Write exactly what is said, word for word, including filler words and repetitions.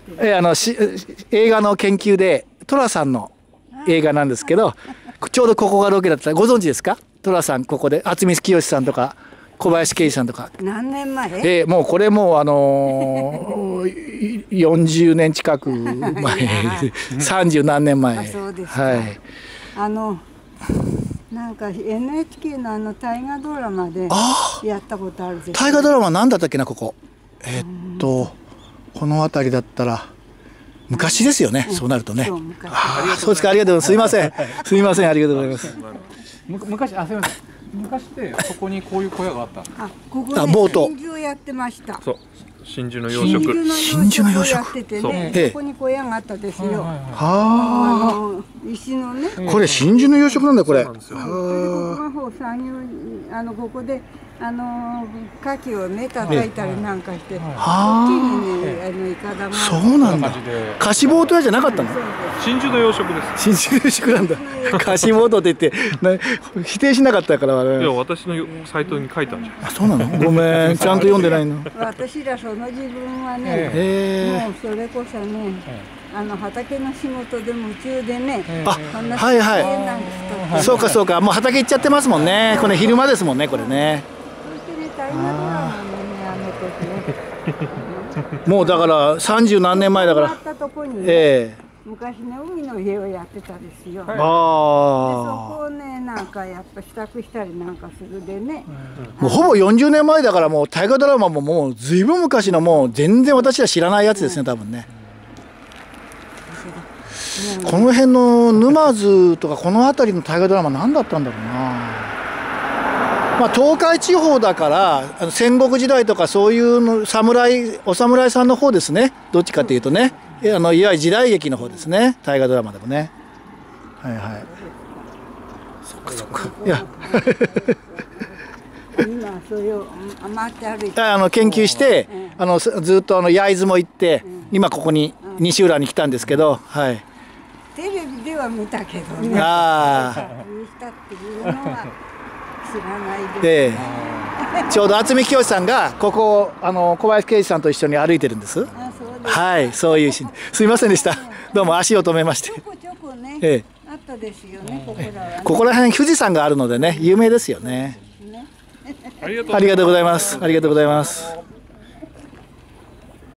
えー、あのし映画の研究で寅さんの映画なんですけど、ちょうどここがロケだったらご存知ですか？寅さんここで渥美清さんとか小林圭司さんとか。 何年前？ えー、もうこれもうあのー、よんじゅうねん近く前さんじゅう何年前。 あ、そうですか。 はい。 あのなんか エヌエイチケー のあの大河ドラマでやったことあるです。 大河ドラマなんだったっけな、ここ。えー、っとこの辺りだったら昔ですよね。そうなるとね。ああ、そうですか。ありがとうございます。すいません。すいません。ありがとうございます。 昔、あ、すみません。昔ってここにこういう小屋があった。 あ、ここね、 ボート。 真珠をやってました。 そう。真珠の養殖。 真珠の養殖やっててね、ここに小屋があったですよ。 はあ。 石のね。 これ真珠の養殖なんだこれ。 ここがほう作業、あのここであの牡蠣をね叩いたりなんかして、こっちにねあのイカダが。 そうなんだ。貸しボート屋じゃなかったの？ 真珠の養殖です。 真珠の養殖なんだ。貸しボートって言って否定しなかったから。 いや、私のサイトに書いたんじゃない。 あ、そうなの？ごめん、ちゃんと読んでないの。 私らその自分はね、もうそれこそね、あの畑の仕事で夢中でね、 あ、はいはい。そうかそうか、もう畑行っちゃってますもんね。これ昼間ですもんね、これね。もうだから三十何年前だから。ええ。 昔ね、海の家をやってたですよ。ああ。そこをね、なんかやっぱ支度したりなんかするでね。 もうほぼよんじゅうねんまえだから、もう大河ドラマももうずいぶん昔の、もう全然私は知らないやつですね、多分ね。この辺の沼津とかこの辺りの大河ドラマ何だったんだろうな。まあ東海地方だからあの戦国時代とかそういうの侍お侍さんの方ですね。どっちかっていうとね、あのいわゆる時代劇の方ですね。大河ドラマでもね。はいはい。そっかそっか。いや。 今それを回って歩いて。 あの研究してあのずっとあの焼津も行って今ここに西浦に来たんですけど、はい。 テレビでは見たけどね。 ああ。 見たっていうのは知らないです。 ええ。ちょうど渥美清さんがここをあの小林圭司さんと一緒に歩いてるんです。あ、そうです。はい、そういうシーン。すいませんでした。どうも足を止めまして。 ちょこちょこね。 ええ。 あったですよね。ここらはね。 ここら辺富士山があるのでね、有名ですよね。ありがとうございます。ありがとうございます。